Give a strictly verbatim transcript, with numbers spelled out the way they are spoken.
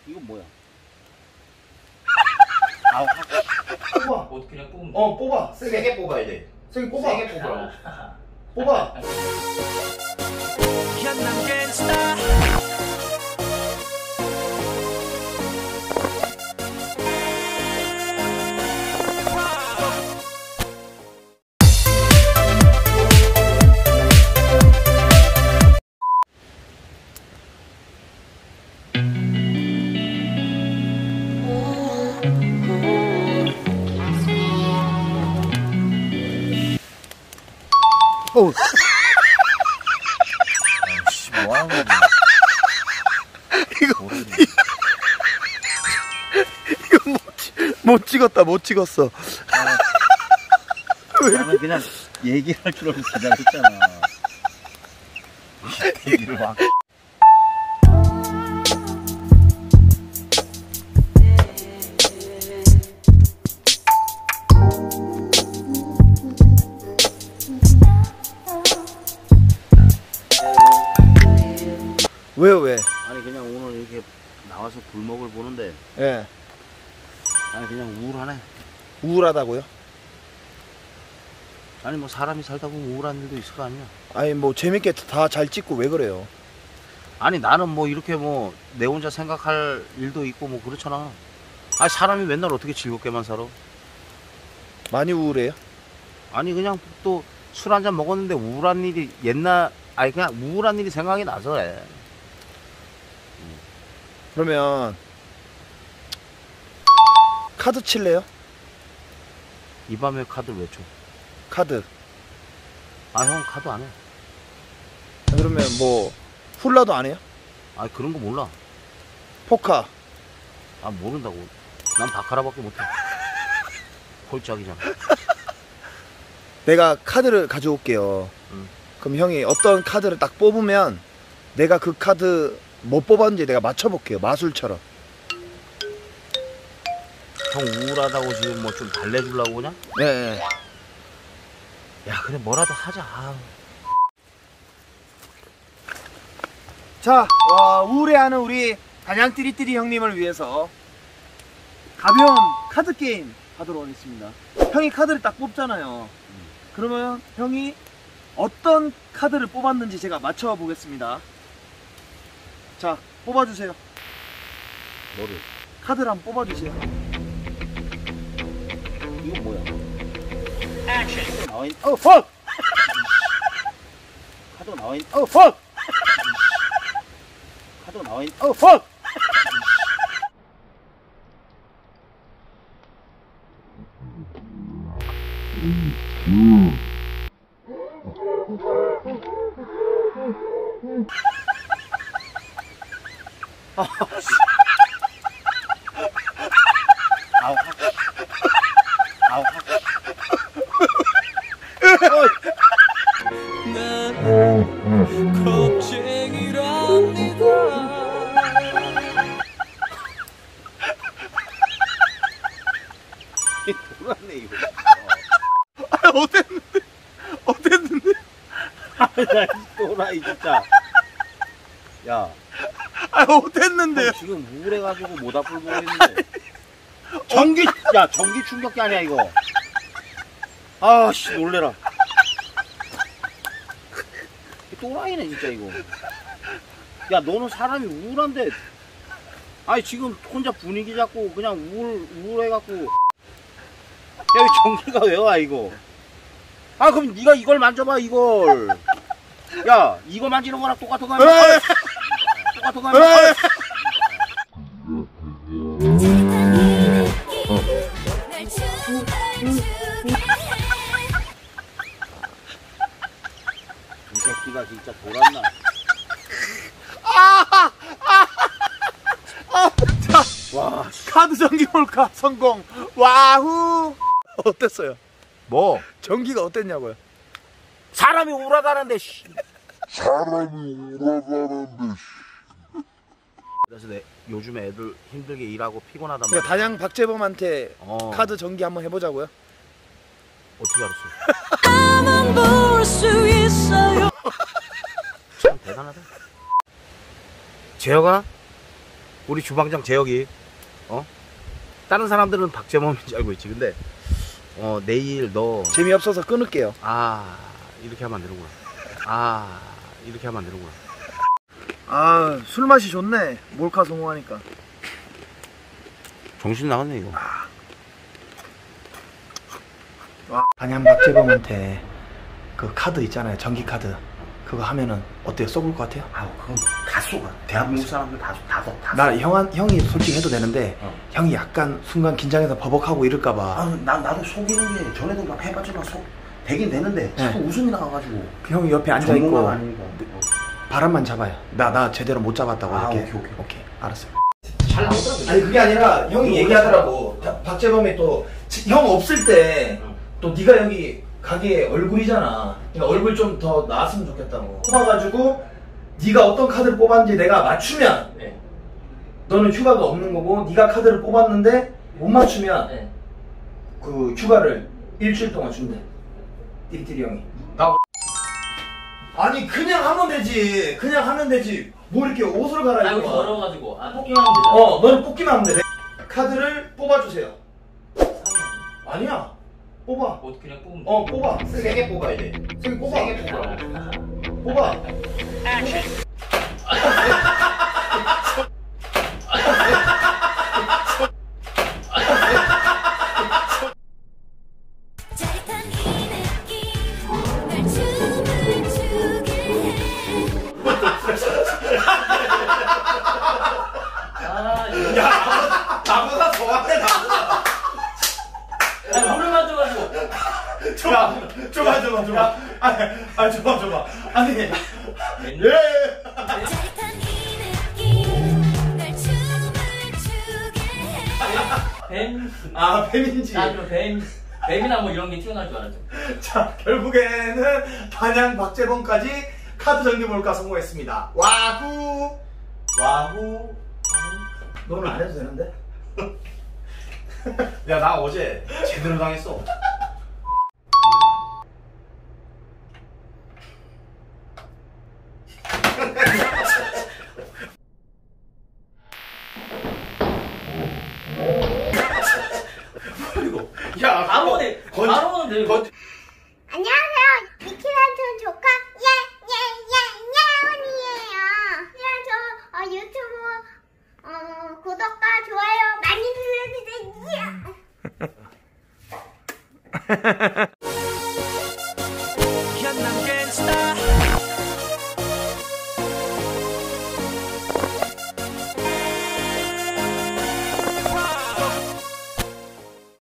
이건 뭐야? 아, 뽑아. 뭐 그냥 뽑으면 어, 뽑아. 세게. 세게 뽑아야 돼. 세게 뽑아. 세게 뽑으라고. 뽑아. 어우. 아이씨, 뭐 하는 거지? 이거, 이거 못, 찍- 못 찍었다, 못 찍었어. 나는 그냥 얘기할 줄 알고 기다렸잖아. 얘기를 막. 왜요, 왜? 아니 그냥 오늘 이렇게 나와서 불목을 보는데 예. 아니 그냥 우울하네. 우울하다고요? 아니 뭐 사람이 살다 보면 우울한 일도 있을 거 아니야. 아니, 뭐, 재밌게 다 잘 찍고 왜 그래요? 아니 나는 뭐 이렇게 뭐 내 혼자 생각할 일도 있고 뭐 그렇잖아. 아니 사람이 맨날 어떻게 즐겁게만 살아? 많이 우울해요? 아니 그냥 또 술 한잔 먹었는데 우울한 일이 옛날 아니 그냥 우울한 일이 생각이 나서 그래. 그러면, 카드 칠래요? 이 밤에 카드를 왜 쳐? 카드. 아 형 카드 안 해. 그러면 뭐, 훌라도 안 해요? 아 그런 거 몰라. 포카. 아 모른다고. 난 바카라밖에 못해. 홀짝이잖아. 내가 카드를 가져올게요. 응. 그럼 형이 어떤 카드를 딱 뽑으면 내가 그 카드 뭐 뽑았는지 내가 맞춰볼게요. 마술처럼. 형 우울하다고 지금 뭐 좀 달래주려고 그냥? 네, 네. 야 그래 뭐라도 하자. 아. 자, 와, 우울해하는 우리 단양띠리띠리 형님을 위해서 가벼운 카드 게임 하도록 하겠습니다. 형이 카드를 딱 뽑잖아요. 그러면 형이 어떤 카드를 뽑았는지 제가 맞춰보겠습니다. 자, 뽑아주세요. 뭐를? 카드를 한번 뽑아주세요. 이건 뭐야? 카드 나와 있. 어, 퍽! 카드 나와 있. 어, 퍽! 카드 나와 있. 어, 퍽! 아우. 아우. 돌았네 이거. 아, 어땠는데? 어땠는데? 아나 또라이 진짜. 야. 아, 어땠는데요? 형 지금 우울해가지고 모닥불 보고 있는데. 전기 야 전기 충격기 아니야 이거. 아씨 놀래라. 또라이네 진짜 이거. 야 너는 사람이 우울한데. 아니 지금 혼자 분위기 잡고 그냥 우울 우울해갖고. 야 이 전기가 왜 와 이거. 아 그럼 네가 이걸 만져봐 이걸. 야 이거 만지는 거랑 똑같은 거 아니야? 똑같은 거 아니야? 이 새끼가 진짜 돌았나? 와, 카드 전기 몰카 성공. 와후. 어땠어요? 뭐? 전기가 어땠냐고요? 사람이 우울하다는데 씨. 사람이 우울하다는데 그래서 내 요즘에 애들 힘들게 일하고 피곤하단 말이야. 그러니까 단양 박재범한테 어. 카드 전기 한번 해보자고요. 어떻게 알았어? 나만 볼 수 있어요. 참 대단하다. 재혁아, 우리 주방장 재혁이 어? 다른 사람들은 박재범인지 알고 있지. 근데 어 내일 너 재미없어서 끊을게요. 아 이렇게 하면 안 되는구나. 아 이렇게 하면 안 되는구나. 아, 술 맛이 좋네. 몰카 성공하니까. 정신 나갔네 이거. 반얀 박재범한테 그 카드 있잖아요. 전기 카드. 그거 하면은 어때요? 써볼 것 같아요? 아우 그럼 다 쏘가. 대한민국 사람들 다다 다. 나 형, 형이 솔직히 해도 되는데 어. 형이 약간 순간 긴장해서 버벅하고 이럴까봐. 아, 나 나도 속이는 게 전에도 막 해봤지만 속 되긴 되는데 자꾸 네. 웃음이 나가가지고. 그 형이 옆에 앉아있고 전문가가 아니니까. 바람만 잡아요. 나, 나 제대로 못 잡았다고 아, 이렇게. 오케이, 오케이. 오케이. 알았어요. 잘 나오더라고. 아니 그게 아니라 형이 얘기하더라고. 박재범이 또 형 없을 때 또 네가 여기 가게 얼굴이잖아. 그러니까 얼굴 좀 더 나왔으면 좋겠다고. 뽑아가지고 네가 어떤 카드를 뽑았는지 내가 맞추면 네. 너는 휴가가 없는 거고, 네가 카드를 뽑았는데 못 맞추면 네. 그 휴가를 일주일 동안 준대. 띠리띠리 형이. 나 아니 그냥 하면 되지. 그냥 하면 되지. 뭐 이렇게 옷을 아, 갈아입고. 여기 더러워가지고. 아, 뽑기만 하면 되잖아. 어, 너는 뽑기만 하면 돼. 카드를 뽑아주세요. 아니야. 뽑아. 뭐 그냥 뽑으면 어, 뽑아. 세게 뽑아야 돼. 세게 뽑아. 세게 뽑아. 뽑아. 짜릿한 이 느낌 날 춤을 추게 해. 아, 이거. 나보다 더한데 나보다. 아, 물을 만져가지고. 줘봐. 줘봐, 줘봐, 줘봐. 아니, 아, 줘봐, 줘봐. 아니. 예. 짜릿한 이 느낌 날 춤을 추게 해. 뱀. 아, 뱀인지. 아, 그럼 뱀. 뱀이나 뭐 이런 게 튀어나올 줄 알았죠. 자, 결국에는 반양 박재범까지 카드 전기 몰카 성공했습니다. 와후. 와후. 너는 안 해도 되는데? 야 나 어제 제대로 당했어. 그리고 야 바로 돼. 건- 바로는 돼. 건- 안녕하세요. 미키란촌 조카 예예예예원이에요. 그냥 저 어, 유튜브 어, 구독과 좋아요 많이 눌러주세요.